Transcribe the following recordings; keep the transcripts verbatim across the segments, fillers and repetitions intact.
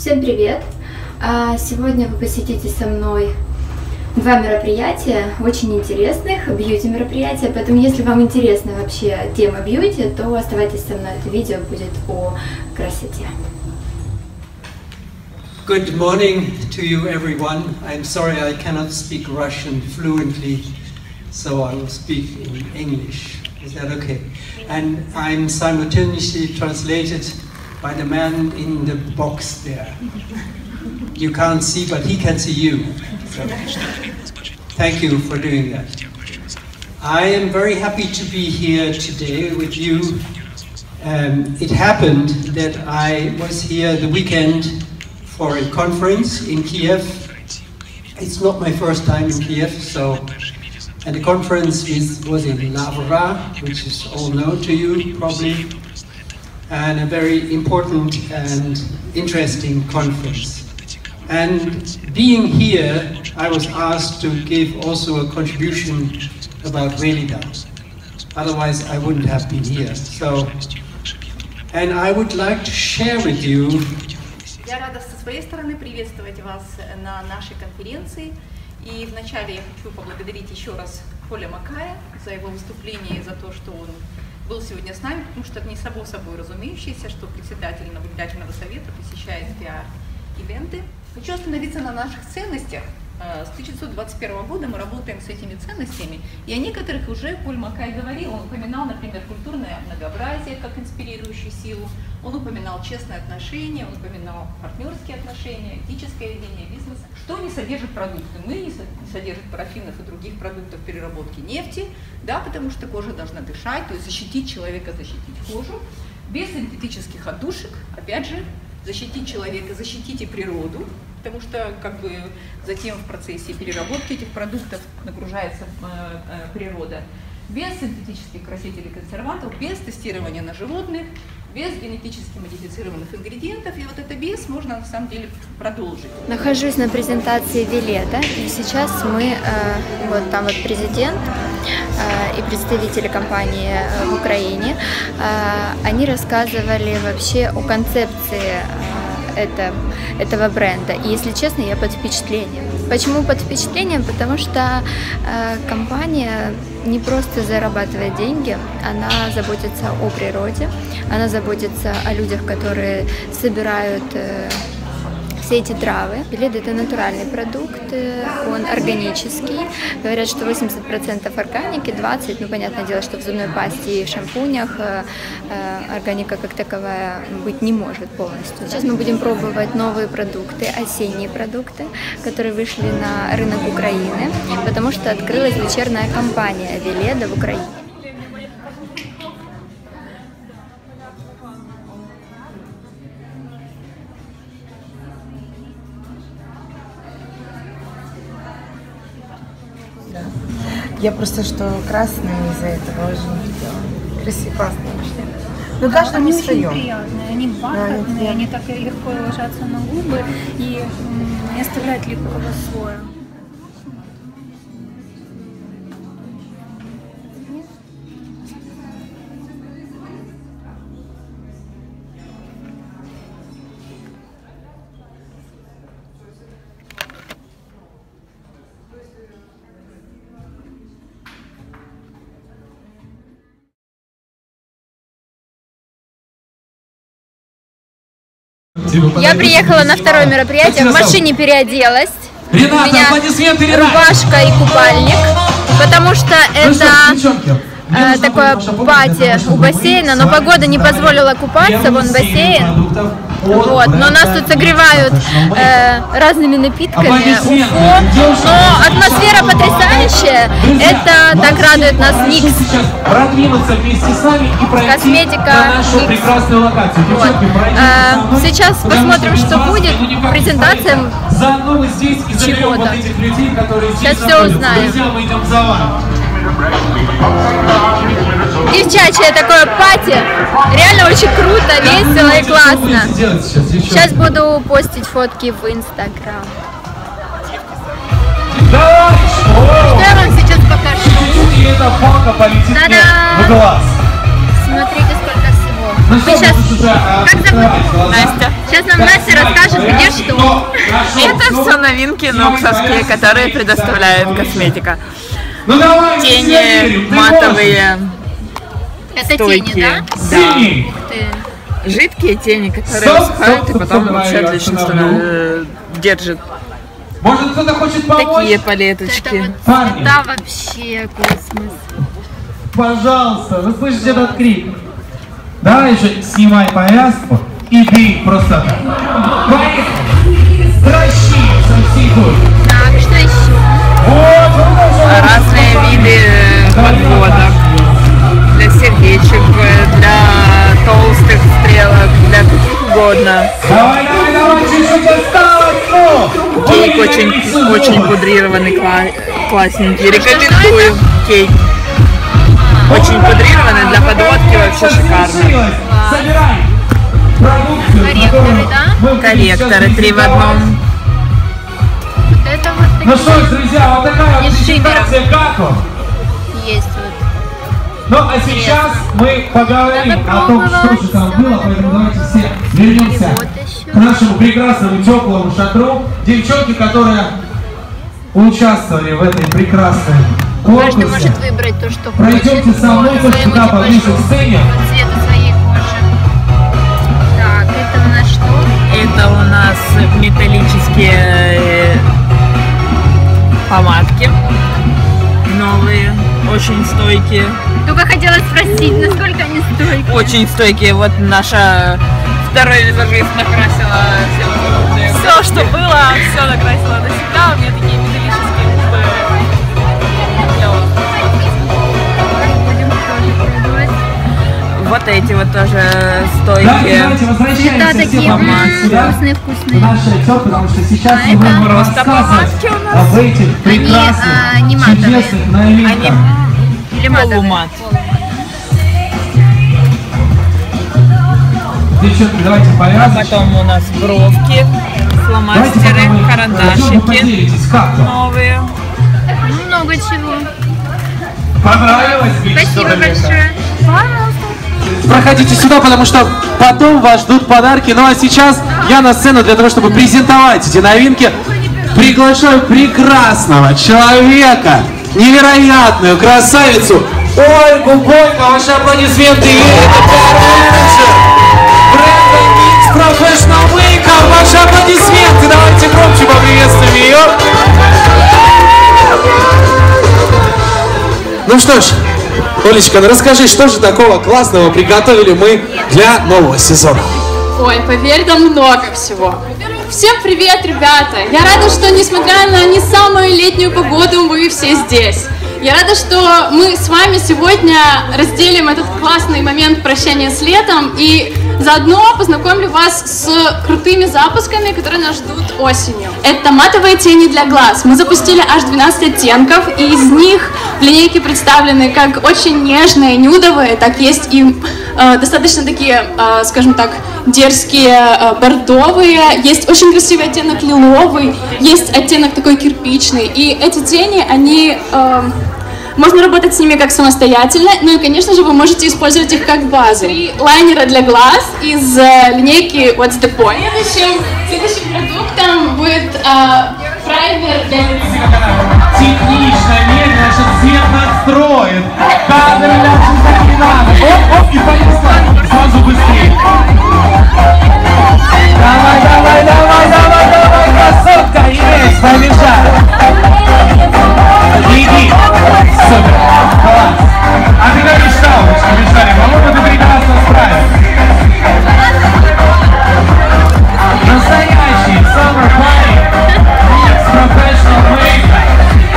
Всем привет! Сегодня вы посетите со мной два мероприятия, очень интересных, бьюти-мероприятия, поэтому если вам интересна вообще тема бьюти, то оставайтесь со мной, это видео будет о красоте. Good morning to you everyone. I'm sorry I cannot speak Russian fluently, so I will speak in English. Is that okay? And I'm simultaneously translated by the man in the box there. You can't see, but he can see you. So, thank you for doing that. I am very happy to be here today with you. Um, it happened that I was here the weekend for a conference in Kiev. It's not my first time in Kiev, so, and the conference is, was in Lavra, which is all known to you probably, and a very important and interesting conference. And being here, I was asked to give also a contribution about Velida. Otherwise, I wouldn't have been here. So, and I would like to share with you. Я рада со своей стороны приветствовать вас на нашей конференции. И вначале я хочу поблагодарить еще раз Коля Макая за его выступление и за то, что он был сегодня с нами, потому что это не само собой разумеющееся, что председатель наблюдательного совета посещает пиар-ивенты. Хочу остановиться на наших ценностях. С тысяча девятьсот двадцать первого года мы работаем с этими ценностями, и о некоторых уже Коль Макай говорил. Он упоминал, например, культурное многообразие как инспирирующую силу, он упоминал честные отношения, он упоминал партнерские отношения, этическое ведение бизнеса. Что не содержит продукты? Мы не содержит парафинов и других продуктов переработки нефти, да, потому что кожа должна дышать, то есть защитить человека, защитить кожу. Без синтетических отдушек, опять же, защитить человека, защитить и природу, потому что как бы затем в процессе переработки этих продуктов нагружается э, э, природа. Без синтетических красителей и консервантов, без тестирования на животных, без генетически модифицированных ингредиентов. И вот это без можно на самом деле продолжить. Нахожусь на презентации Веледа, и сейчас мы, э, вот там вот президент э, и представители компании э, в Украине, э, они рассказывали вообще о концепции э, это, этого бренда. И если честно, я под впечатлением. Почему под впечатлением? Потому что э, компания не просто зарабатывает деньги, она заботится о природе, она заботится о людях, которые собирают э, все эти травы. Веледа — это натуральный продукт, он органический. Говорят, что восемьдесят процентов органики, двадцать процентов, ну, понятное дело, что в зубной пасте и в шампунях э, органика как таковая быть не может полностью. Сейчас мы будем пробовать новые продукты, осенние продукты, которые вышли на рынок Украины, потому что открылась дочерняя компания Веледа в Украине. Я просто что красная из-за этого уже не видела. Красиво, классно вообще. Но каждому они свое. Очень приятные, они бархатные, да, они так легко ложатся на губы и не оставляют липкого слоя. Я приехала на второе мероприятие, в машине переоделась. Рената, у меня аплодисменты, Рената. Рубашка и купальник, потому что это э, такое пати у бассейна, но погода не позволила купаться, вон бассейн. Вот, но нас тут согревают э, разными напитками, уфо, но атмосфера потрясающая, это так радует нас Никс. Косметика Никс. Вот. Э, сейчас посмотрим, что будет, презентация чего-то. Сейчас все узнаем. Девчачье такое пати, реально очень круто, весело и классно. Сейчас буду постить фотки в Инстаграм. Что я вам сейчас покажу? Та-дам! Смотрите, сколько всего. Ну что, сейчас... уже, а, Как зовут? Настя. Сейчас нам Настя расскажет, где что. Это все новинки ноксовские, которые предоставляет косметика. Ну, давай, Тени матовые. Это стойкие. тени, да? Да. Синий. Ух ты. Жидкие тени, которые Стоп, высыхают стоп, и потом стоп, вообще давай, я отлично остановлю. э, держит. Может, кто-то хочет помочь? Такие Это палеточки. вот Парни. цвета вообще космос. Пожалуйста, вы слышите этот крик? Давай же снимай повязку и бей просто так. Поехали! Дрочи со всей дури. Так, что еще? Вот, вот, вот. Разные виды подводок. Для сердечек, для толстых стрелок, для каких угодно. Давай, давай, давай, чуть-чуть осталось, ну! Кейк очень, очень пудрированный, кла- классненький. Рекомендую кейк. Очень пудрированный, для подводки вообще шикарно. Собирай продукцию, Корректоры, да? мы будем Корректоры сейчас три в одном. Вот это вот Ну такие что ж, друзья, вот такая вот Из презентация как вам? есть вот. Ну а сейчас мы поговорим о том, что же там было, поэтому давайте все вернемся Вот еще. к нашему прекрасному теплому шатру. Девчонки, которые участвовали в этой прекрасной Каждый конкурсе, может выбрать то, что хочет. пройдемте со мной по вот своему сюда поближе типажу, к сцене. по цвету своей кожи. Так, это у нас что? Это у нас металлические э, помадки. Новые, очень стойкие. Только хотела спросить, насколько они стойкие. Очень стойкие. Вот наша второй визажист накрасила все, что было, все накрасила на себя. У меня такие металлические губы. Я вот- Будем тоже пробовать. Вот эти вот тоже Давайте, стойкие. давайте возвращаемся Да, все такие, поближе м, сюда. вкусные, вкусные. В наш отчет, потому что сейчас А мы это будем просто рассказывать помадки у нас. об этих прекрасных, а, не матовые. чудесных новинках. Они Или матовые. полумат. Девчонки, давайте повязочку. Потом у нас бровки, Давайте фломастеры, пока вы, э, вы карандашики поделитесь, как вам? новые. Ну, много чего. Понравилось? Спасибо большое. Проходите сюда, потому что потом вас ждут подарки. Ну а сейчас я на сцену для того, чтобы презентовать эти новинки, приглашаю прекрасного человека, невероятную красавицу Ольгу Бойко. Ваши аплодисменты ей. Бренда Mix Professional Makeup. Ваши аплодисменты. Давайте громче поприветствуем ее. Ну что ж, Олечка, ну расскажи, что же такого классного приготовили мы для нового сезона? Ой, поверь, там много всего. Всем привет, ребята! Я рада, что несмотря на не самую летнюю погоду, вы все здесь. Я рада, что мы с вами сегодня разделим этот классный момент прощания с летом и заодно познакомлю вас с крутыми запусками, которые нас ждут осенью. Это матовые тени для глаз. Мы запустили аж двенадцать оттенков, и из них в линейке представлены как очень нежные, нюдовые, так есть и э, достаточно такие, э, скажем так, дерзкие, э, бордовые. Есть очень красивый оттенок лиловый, есть оттенок такой кирпичный. И эти тени, они... Э, Можно работать с ними как самостоятельно, ну и, конечно же, вы можете использовать их как базу. Три лайнера для глаз из э, линейки What's the Point. Следующим, следующим продуктом будет э, праймер для лица. Технично, медленно, сейчас свет настроит. Кадры ляжут так и надо. Оп, оп, и понеслась. Сразу быстрее. Давай, давай, давай, давай, давай, красотка, есть, побежали. Иди. Супер. Класс. А ты говоришь, что, Олечка, бежали, по-моему, ты прекрасно справилась. Настоящий summer party с professional makeup.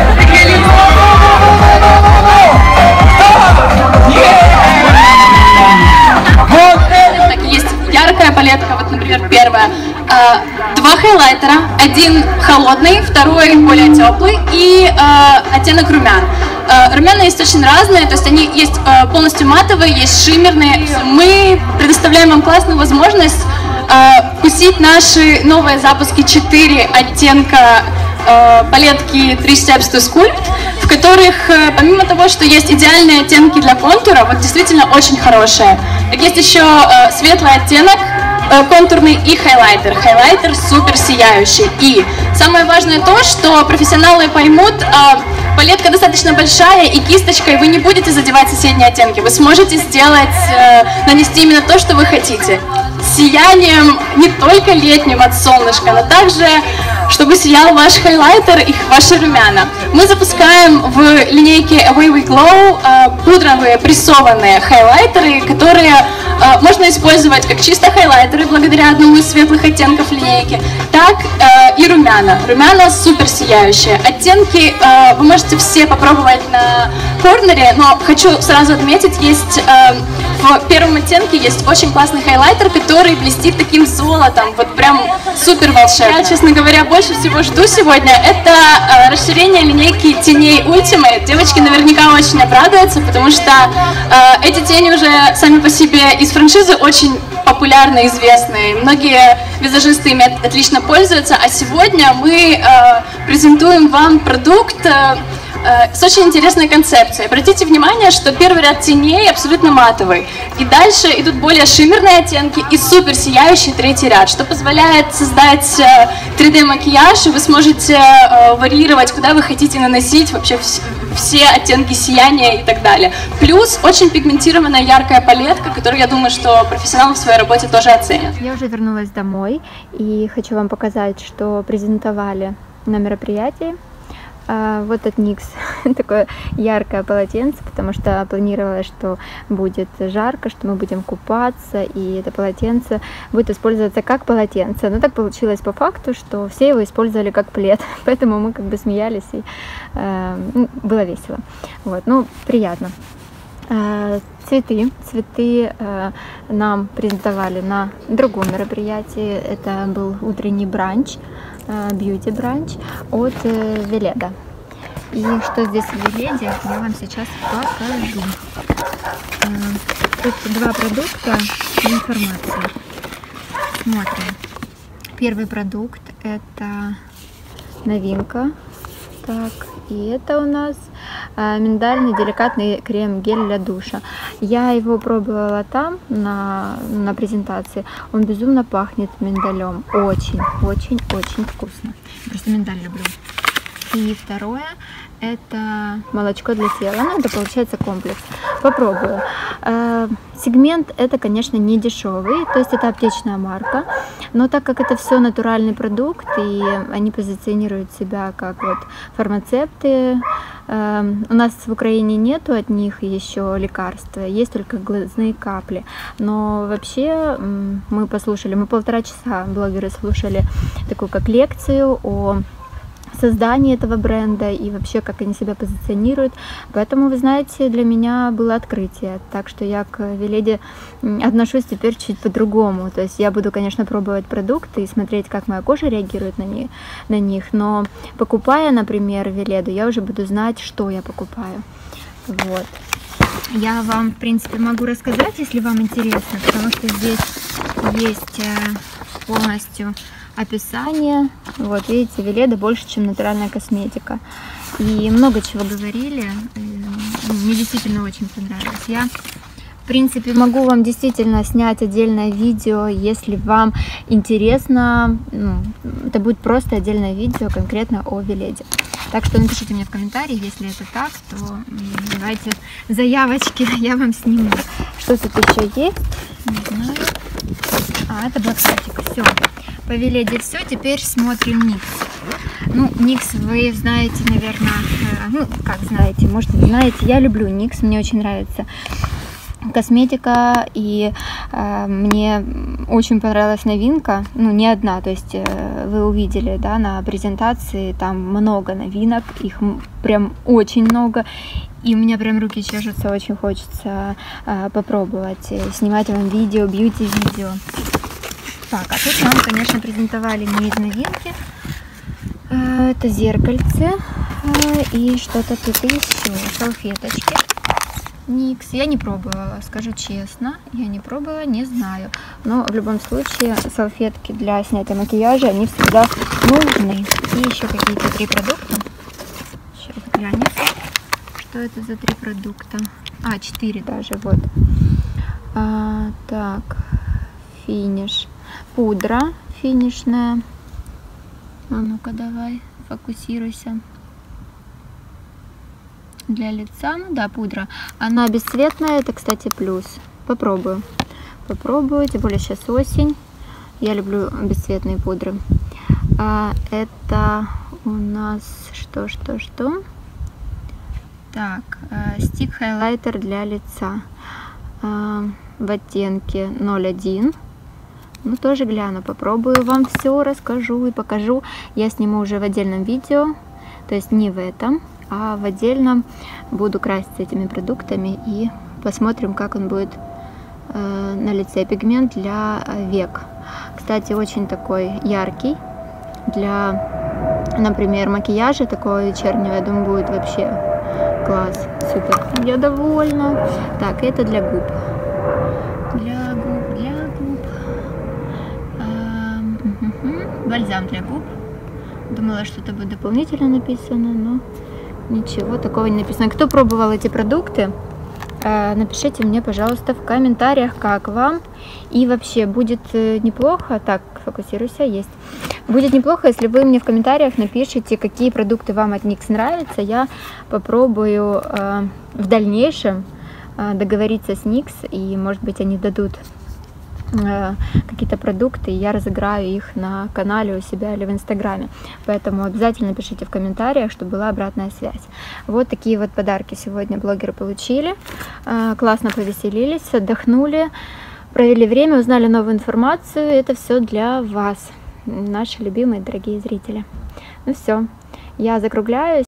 Вот так, есть яркая палетка, вот, например, первая. Э, два хайлайтера, один холодный, второй более теплый и э, оттенок румян. Э, румяна есть очень разные, то есть они есть э, полностью матовые, есть шиммерные. Мы предоставляем вам классную возможность э, вкусить наши новые запуски четыре оттенка э, палетки три Steps to Sculpt, в которых, э, помимо того, что есть идеальные оттенки для контура, вот действительно очень хорошие, Так есть еще э, светлый оттенок, э, контурный и хайлайтер. Хайлайтер супер сияющий. И самое важное то, что профессионалы поймут, э, палетка достаточно большая, и кисточкой вы не будете задевать соседние оттенки. Вы сможете сделать, э, нанести именно то, что вы хотите. Сиянием не только летним от солнышка, но также, чтобы сиял ваш хайлайтер и ваши румяна. Мы запускаем в линейке Away We Glow э, пудровые прессованные хайлайтеры, которые э, можно использовать как чисто хайлайтеры благодаря одному из светлых оттенков линейки, так э, и румяна. Румяна супер сияющие. Оттенки э, вы можете все попробовать на корнере, но хочу сразу отметить, есть э, в первом оттенке есть очень классный хайлайтер, который блестит таким золотом, вот прям супер волшебно. Я, честно говоря, больше всего жду сегодня, это э, расширение линейки теней Ultimate. Девочки наверняка очень обрадуются, потому что э, эти тени уже сами по себе из франшизы очень популярны, известные. Многие визажисты ими отлично пользуются, а сегодня мы э, презентуем вам продукт э, с очень интересной концепцией. Обратите внимание, что первый ряд теней абсолютно матовый. И дальше идут более шиммерные оттенки и супер сияющий третий ряд, что позволяет создать три дэ макияж, и вы сможете варьировать, куда вы хотите наносить вообще все оттенки сияния и так далее. Плюс очень пигментированная яркая палетка, которую, я думаю, что профессионалы в своей работе тоже оценят. Я уже вернулась домой и хочу вам показать, что презентовали на мероприятии. Вот от Никс такое яркое полотенце, потому что планировалось, что будет жарко, что мы будем купаться, и это полотенце будет использоваться как полотенце. Но так получилось по факту, что все его использовали как плед, поэтому мы как бы смеялись, и э, было весело. Вот, ну, приятно. Э, цветы. Цветы э, нам презентовали на другом мероприятии. Это был утренний бранч, бьюти-бранч от Веледа. И что здесь в Веледе, я вам сейчас покажу. Тут два продукта и информация. Смотрим. Первый продукт — это новинка. Так, и это у нас миндальный деликатный крем-гель для душа. Я его пробовала там, на, на презентации. Он безумно пахнет миндалем. Очень, очень, очень вкусно. Просто миндаль люблю. И второе — это молочко для тела. Ну, это получается комплекс. Попробую. Сегмент это, конечно, не дешевый, то есть это аптечная марка, но так как это все натуральный продукт, и они позиционируют себя как вот фармацевты, э, у нас в Украине нету от них еще лекарства, есть только глазные капли, но вообще э, мы послушали, мы полтора часа блогеры слушали такую как лекцию о создании этого бренда и вообще как они себя позиционируют, поэтому, вы знаете, для меня было открытие, так что я к Веледе отношусь теперь чуть по-другому, то есть я буду, конечно, пробовать продукты и смотреть, как моя кожа реагирует на них, на них, но покупая, например, Веледу, я уже буду знать, что я покупаю. Вот. Я вам, в принципе, могу рассказать, если вам интересно, потому что здесь есть полностью описание. Вот, видите, Веледа больше, чем натуральная косметика. И много чего говорили. Мне действительно очень понравилось. Я, в принципе, могу вам действительно снять отдельное видео, если вам интересно. Ну, это будет просто отдельное видео конкретно о Веледе. Так что напишите мне в комментарии, если это так, то давайте заявочки, я вам сниму. Что тут еще есть? Не знаю. А, это блокнотик. Все. По Веледе все, теперь смотрим Никс. Ну, Никс вы знаете, наверное, э, ну, как знаете, может, вы знаете, я люблю Никс, мне очень нравится косметика, и э, мне очень понравилась новинка, ну, не одна, то есть э, вы увидели, да, на презентации, там много новинок, их прям очень много, и у меня прям руки чешутся, очень хочется э, попробовать, э, снимать вам видео, бьюти-видео. Так, а тут нам, конечно, презентовали не из новинки. Это зеркальце и что-то тут еще. Салфеточки. Никс. Я не пробовала, скажу честно. Я не пробовала, не знаю. Но в любом случае салфетки для снятия макияжа, они всегда нужны. И еще какие-то три продукта. Сейчас глянем, что это за три продукта. А, четыре даже, вот. А, так, финиш. Пудра финишная. А ну-ка давай, фокусируйся. Для лица, ну да, пудра. Она бесцветная, это, кстати, плюс. Попробую. Попробую, тем более сейчас осень. Я люблю бесцветные пудры. А, это у нас что, что, что? Так, стик хайлайтер для лица. А, в оттенке ноль один. Ну, тоже гляну, попробую, вам все расскажу и покажу. Я сниму уже в отдельном видео, то есть не в этом, а в отдельном буду краситься этими продуктами и посмотрим, как он будет э, на лице. Пигмент для век. Кстати, очень такой яркий. Для, например, макияжа такого вечернего, я думаю, будет вообще класс. Супер. Я довольна. Так, это для губ. Для губ, для губ. А, угу. Бальзам для губ. Думала, что-то будет дополнительно написано, но ничего такого не написано. Кто пробовал эти продукты, напишите мне, пожалуйста, в комментариях, как вам. И вообще будет неплохо, так, фокусируйся, есть. Будет неплохо, если вы мне в комментариях напишите, какие продукты вам от Никс нравятся. Я попробую э, в дальнейшем э, договориться с Никс, и, может быть, они дадут э, какие-то продукты, и я разыграю их на канале у себя или в Инстаграме. Поэтому обязательно пишите в комментариях, чтобы была обратная связь. Вот такие вот подарки сегодня блогеры получили. Э, классно повеселились, отдохнули, провели время, узнали новую информацию. Это все для вас, наши любимые дорогие зрители. Ну все, я закругляюсь.